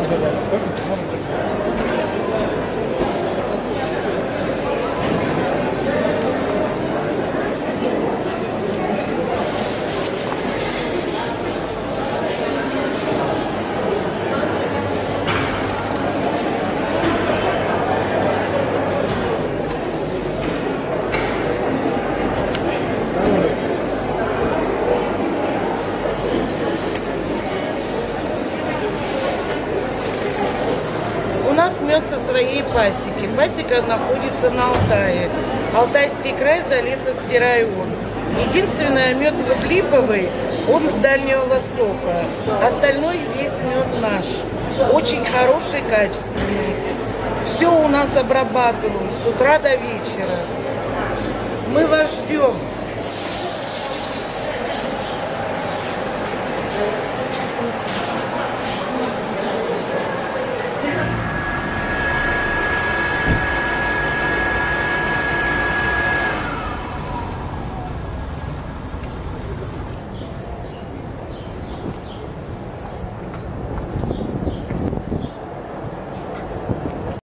У нас мед со своей пасеки. Пасека находится на Алтае. Алтайский край, Залесовский район. Единственное, мед вот липовый, он с Дальнего Востока. Остальной весь мед наш. Очень хороший, качественный. Все у нас обрабатывают с утра до вечера. Мы вас ждем.